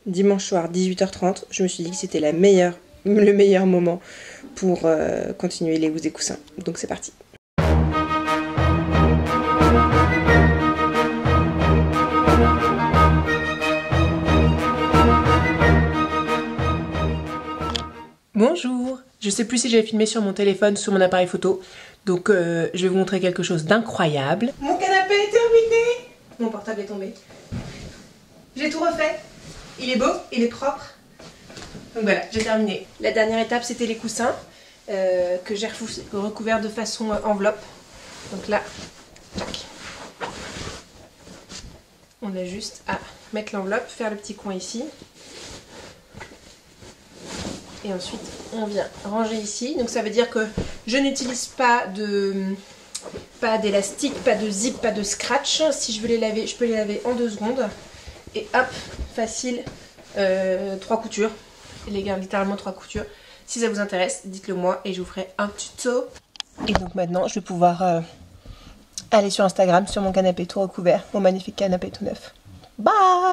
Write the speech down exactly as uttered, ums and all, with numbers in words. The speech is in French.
dimanche soir dix-huit heures trente, je me suis dit que c'était la meilleure, le meilleur moment pour euh, continuer les housses et coussins. Donc c'est parti. Bonjour, je sais plus si j'avais filmé sur mon téléphone ou sur mon appareil photo, donc euh, je vais vous montrer quelque chose d'incroyable. Mon canapé est terminé. Mon portable est tombé. J'ai tout refait. Il est beau, il est propre. Donc voilà, j'ai terminé. La dernière étape, c'était les coussins euh, que j'ai recouverts de façon euh, enveloppe. Donc là, tac. On a juste à mettre l'enveloppe, faire le petit coin ici. Et ensuite, on vient ranger ici. Donc ça veut dire que je n'utilise pas de pas d'élastique, pas de zip, pas de scratch. Si je veux les laver, je peux les laver en deux secondes. Et hop, facile, euh, trois coutures. Les gars, littéralement trois coutures. Si ça vous intéresse, dites-le moi et je vous ferai un tuto. Et donc maintenant, je vais pouvoir euh, aller sur Instagram, sur mon canapé tout recouvert, mon magnifique canapé tout neuf. Bye!